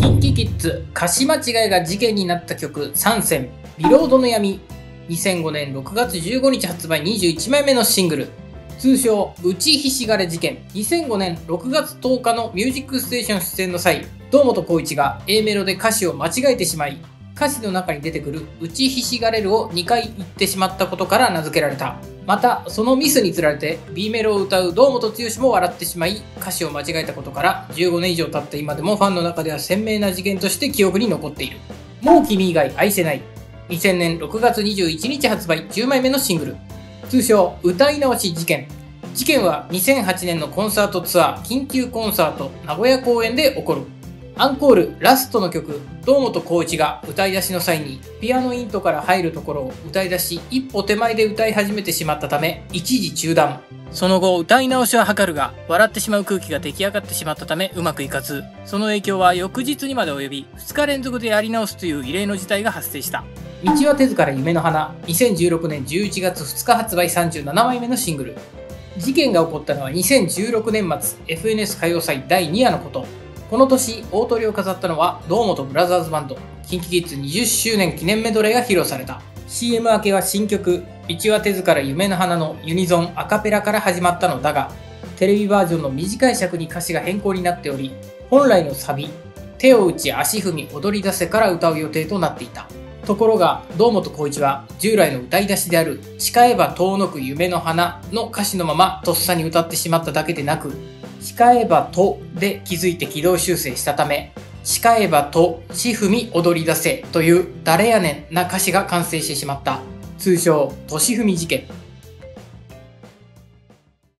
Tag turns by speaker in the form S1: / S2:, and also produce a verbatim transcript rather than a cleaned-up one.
S1: キンキキッズ歌詞間違いが事件になった曲さんせんビロードの闇。にせんごねんろくがつじゅうごにち発売にじゅういちまいめのシングル、通称打ちひしがれ事件。にせんごねんろくがつとおかのミュージックステーション出演の際、堂本光一が A メロで歌詞を間違えてしまい、歌詞の中に出てくる打ちひしがれるをにかい言ってしまったことから名付けられた。またそのミスにつられて B メロを歌う堂本剛も笑ってしまい、歌詞を間違えたことからじゅうごねん以上経った今でもファンの中では鮮明な事件として記憶に残っている。もう君以外愛せない。にせんねんろくがつにじゅういちにち発売じゅうまいめのシングル、通称歌い直し事件。事件はにせんはちねんのコンサートツアー緊急コンサート名古屋公演で起こる。アンコールラストの曲、堂本光一が歌い出しの際にピアノイントから入るところを歌い出し一歩手前で歌い始めてしまったため一時中断。その後歌い直しは図るが笑ってしまう空気が出来上がってしまったためうまくいかず、その影響は翌日にまで及びふつか連続でやり直すという異例の事態が発生した。道は手ずから夢の花。にせんじゅうろくねんじゅういちがつふつか発売さんじゅうななまいめのシングル。事件が起こったのはにせんじゅうろくねん末 エフエヌエス 歌謡祭だいに夜のこと。この年大トリを飾ったのは堂本ブラザーズバンド。キンキキッズにじゅっしゅうねん記念メドレーが披露された。 シーエム 明けは新曲道は手ずから夢の花のユニゾンアカペラから始まったのだが、テレビバージョンの短い尺に歌詞が変更になっており、本来のサビ手を打ち足踏み踊り出せから歌う予定となっていた。ところが堂本光一は従来の歌い出しである誓えば遠のく夢の花の歌詞のままとっさに歌ってしまっただけでなく、誓えばとで気づいて軌道修正したため、誓えばとし踏み踊り出せという誰やねんな歌詞が完成してしまった。通称とし踏み事件。